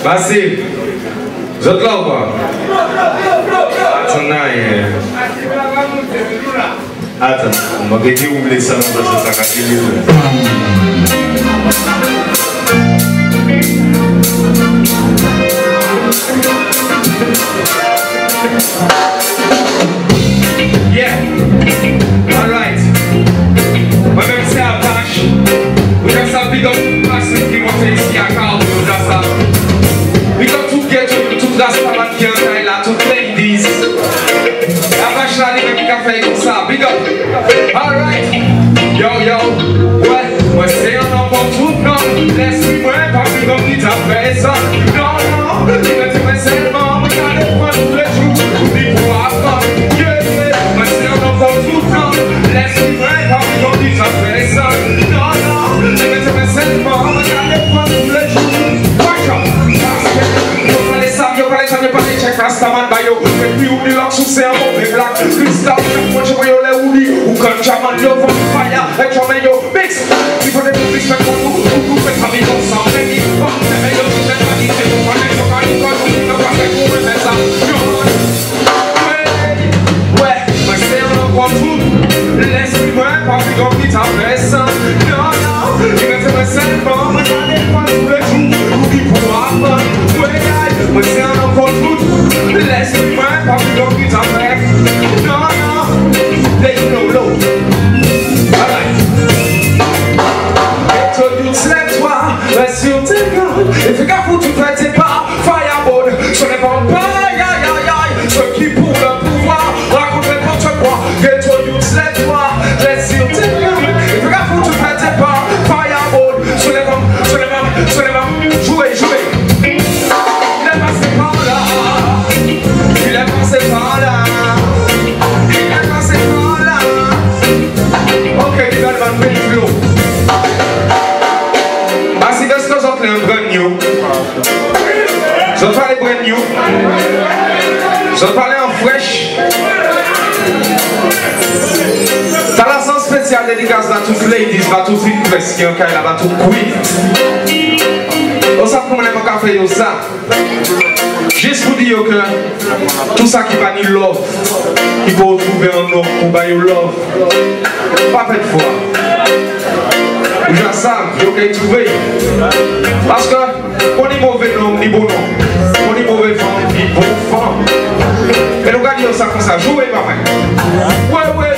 Massive. Vous êtes là ou pas? Attends, attends, on va dire où vous laissez ça, parce que ça casse les yeux. Yeah, alright. Moi-même c'est Apache. Vous avez ça, big up personne qui monte ici à Carl, vous avez ça. Big up tout ghetto, toute la savane qui est là, toutes ladies. Apache là, les mecs qui ont fait comme ça, big up. Alright, yo yo, ouais, moi c'est un homme pour tout le monde. Laisse-moi pas big up qui t'a fait ça. Non, non, laisse-moi seulement, regardez moi tous les jours, vous dites quoi attendre. Laisse-moi pas quand tu t'as fait ça. Non, non, laisse-moi seulement regarder moi tous les jours. Watch out. Yo parle ça, check Rastaman bayo. Et puis oublie l'ox sous cerveau, mais black. Cristal, moi je vois yo les oublie. Ou quand j'amène yo for fire, et j'emmène yo mix. Il faut des publics, mais pour nous faites famille ensemble. Et puis, comme c'est meilleur, c'est la vie, c'est pour moi, les gens qui nous ne pas faire pour remettre ça. Ouais, moi c'est un endroit tout. Laisse-moi pas plus grand qui t'a fait ça. Non, non, il va te faire seulement. Moi j'en ai pas tous les jours. Oublie pour moi pas. Ouais, moi c'est un enfant tout. Laisse-moi pas plus grand qui t'a fait. Non, non, let you know. Alright. Et toi, tu lève-toi, reste sur tes gars. Et fais gaffe où tu fais tes pas. Fireboard, ce n'est pas un pas. Ceux qui pour le pouvoir racontent n'importe quoi. Et toi, tu lève-toi, reste sur tes gars. Et fais gaffe où tu fais tes pas. Fireboard, sur les mains, jouez. Il est passé par là. Ok, tu vas le mettre le flow. Ah, si qu'est-ce que j'entends un brand new. Je vais parler brand new. Je vais parler en fresh. T'as la sens spéciale dédicace à toutes les ladies, à toutes les filles qui ont qu'à la à toutes queens. On sait comment on a fait ça. Juste pour dire que tout ça qui va ni love, il faut trouver un homme pour bailler love. Pas fait de foi. Je sais, il faut trouver. Parce que on est mauvais homme, ni bon homme. On est mauvais femme, ni bon femme. Et nous gagnons ça comme ça. Jouez, maman. Ouais.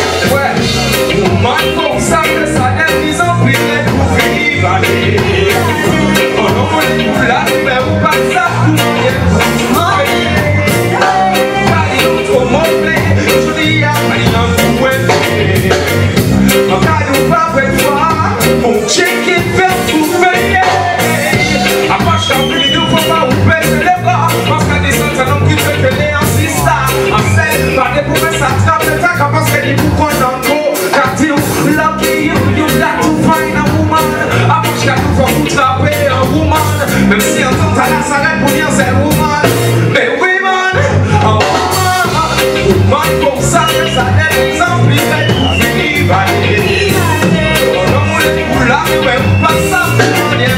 Man comme ça, ça n'est plus en plus pour vivre. On a pour la mais vous pas ça pour rien. Même si on entend la salade pour dire c'est woman. Mais oui man, un woman comme ça, ça n'est pas plus belle pour vivre. On a moulé pour la mais on passe ça pour rien.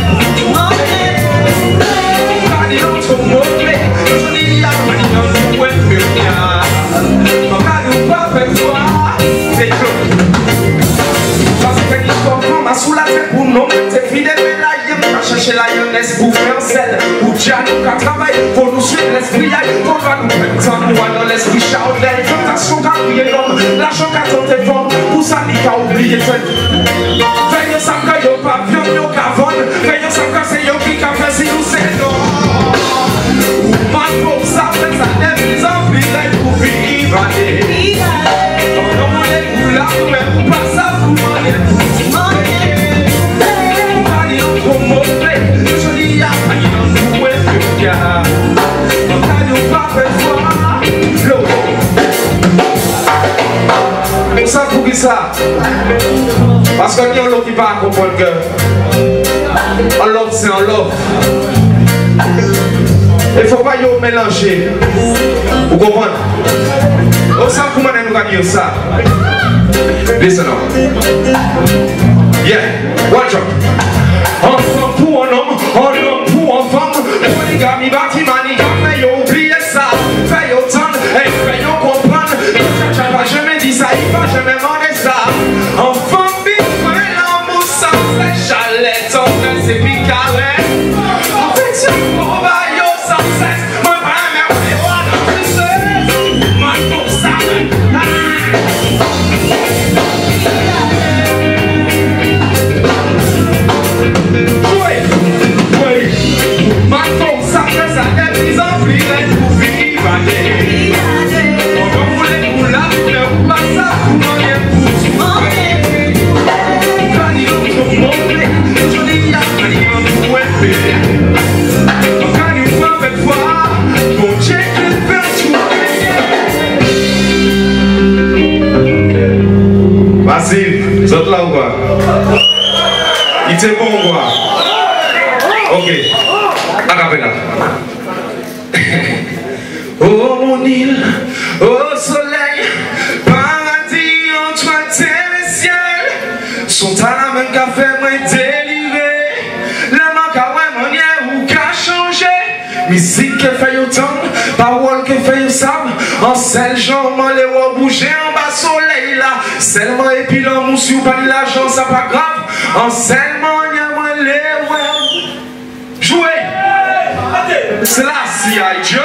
On a dit notre mauvais, je dis à ma ligne on ne peut rien. On a dit pas fait toi, c'est tout. Parce que l'histoire prend sous la tête pour nous, c'est fidèle. Chercher la jeunesse pour faire celle pour déjà nous qu'à travailler pour nous suivre l'esprit pour va nous mettre temps nous va dans l'esprit chaudel tentation qu'a crié l'homme l'argent qu'a tenté fort pour ça n'y qu'a oublié veillez ça que y'a pas vieux y'a qu'à vendre veillez ça que c'est y'a qui qu'a fait si nous c'est non ou mal pour ça fait ça n'est plus en plus pour vivre on a monnaie pour là mais pour pas ça pour monnaie pour mauvais, je dis à ma gueule, vous êtes le gars. On a nous pas fait voir l'eau. Mais ça pour qui ça? Parce que nous, l'eau qui va comprendre que en love, c'est en love. Il ne faut pas y mélanger. Vous comprenez? On sait comment nous va dire ça. Listen up. Yeah, watch out. Un homme pour un homme pour une femme. Gami bati mani, fais yo oublier ça, fais yo tendre, et fais yo comprendre. Je va jamais dire ça, il va jamais demander ça. Enfant, big frère, l'amour sans cesse, chalet, ton frère, c'est picaré. En fait, c'est pour yo sans cesse, moi, pas même, moi, pour ça, Vas-y, vous êtes là ou quoi? Il était bon ou quoi? Ok, acapella. Oh mon île, au soleil, paradis entre terre et ciel. Son talent même qu'a fait moi délivrer. Le manque à ouais manière ou qu'a changé. Musique qui fait autant, parole qui fait sable. En celle genre moi les voix bouger en bas soleil là. Seulement et puis l'amour si vous pas de l'argent ça pas grave. En seulement y'a moi les voix. Jouez. C'est là si aïe Dieu.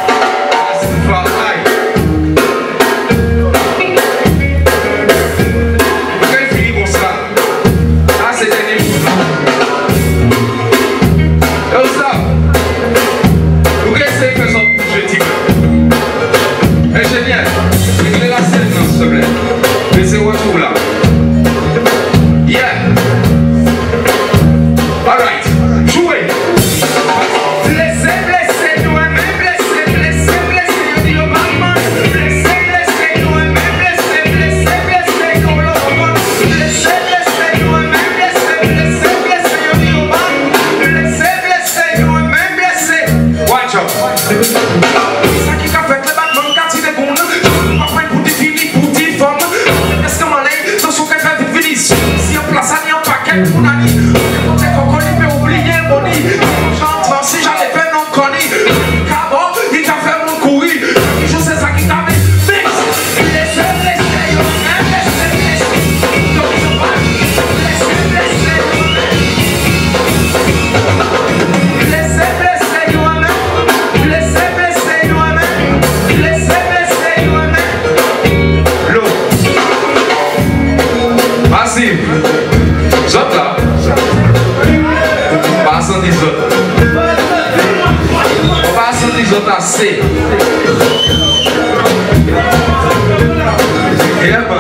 Assez. Et là,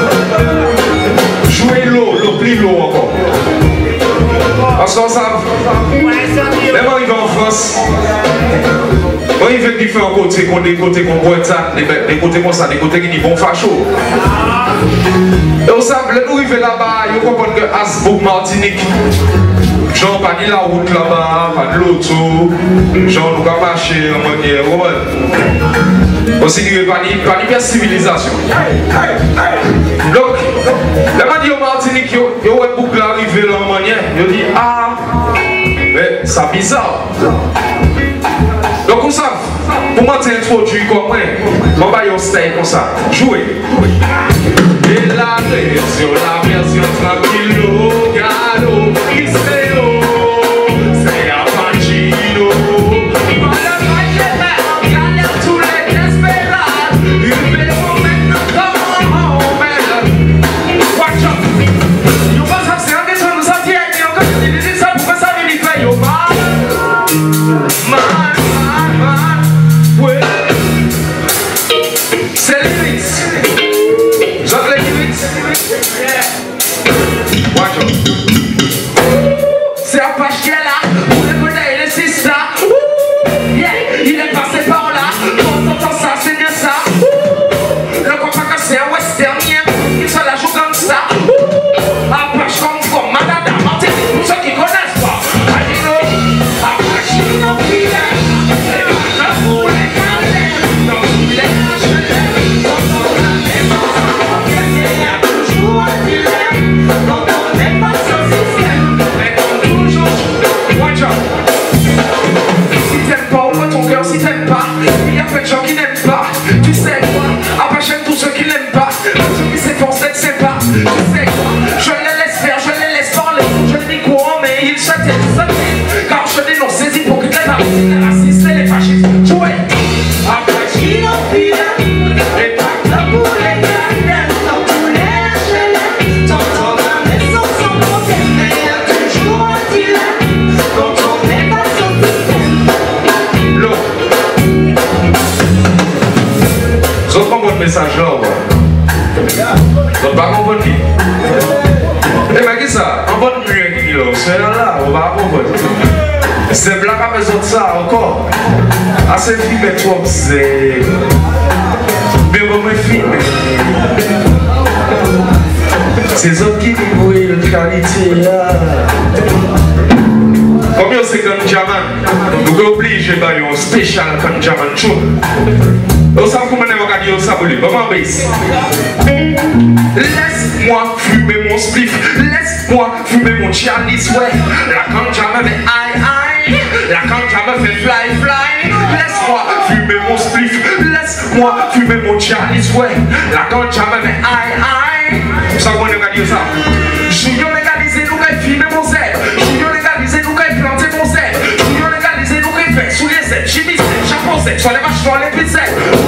jouez l'eau, plus l'eau encore. Parce qu'on savent, même arrivé en France, on y fait différents côtés, des côtés qu'on voit ça, des côtés comme ça, des côtés qui vont facho. Et on savent, les nous arrivons là-bas, ils comprennent que Asbourg Martinique, genre pas ni la route là-bas, pas de l'auto, genre nous avons marché en manière, on s'est dit pas ni bien civilisation. Donc, les gens disent au Martinique, ils ont un boucle arrivé là en manière, ils disent ah, mais c'est bizarre. Donc on savent, pour moi t'introduire comme moi, on va y aller comme ça, jouer. Et la version tranquille, galop, Iseo, c'est Apachino. Voilà, regarde tous les désespérables, il fait le moment comme on met. Watch out! You must have seen this one, ça tient, you got to do this, ça pour ça, il fait yo mal. C'est les lyrics. J'entends les lyrics. Watch out. cœur si t'aimes pas. Il y a plein de gens qui n'aiment pas. Tu sais quoi? Après j'aime tous ceux qui n'aiment pas. Ceux qui s'efforcent d'être sympa. Tu sais quoi? Je les laisse faire, je les laisse parler. Je les dis quoi, mais ils se taisent. Car je dénonce ces hypocrites, les racistes, les racistes et les fascistes. Jouez! Après qui n'en pire. Et pas pour les gars, pour les HLM. T'entends la maison sans problème, mais il y a toujours un dilemme. Quand on n'est pas sur le système. L'eau. Je prends votre message là, donc pas comprendre qui. Eh mais qui ça? En bonne mieux qui là, c'est là, on va comprendre. C'est blague à maison de ça encore. Assez filmé trop, c'est. Mais bon, me filmer. C'est autres qui vivent la qualité. Combien c'est comme Jaman? Vous pouvez obliger par un spécial comme Jaman Chou. Vous savez comment on va dire ça pour lui? Comment baisse? Laisse-moi fumer mon spliff. Laisse-moi fumer mon chalice. Ouais, la ganja me fait aïe aïe. La ganja me fait fly fly. Laisse-moi fumer mon spliff. Laisse-moi fumer mon chalice. Ouais, la ganja me fait aïe aïe. Vous savez comment on va dire ça? Jouillon légalisé, nous allons fumer mon zèbre. Jouillon légalisé, nous allons planter mon zèbre. Jouillon légalisé, nous allons faire sous les zèbres. Chimiste, chapeau zèbre, sur les vaches, sur les pizzères.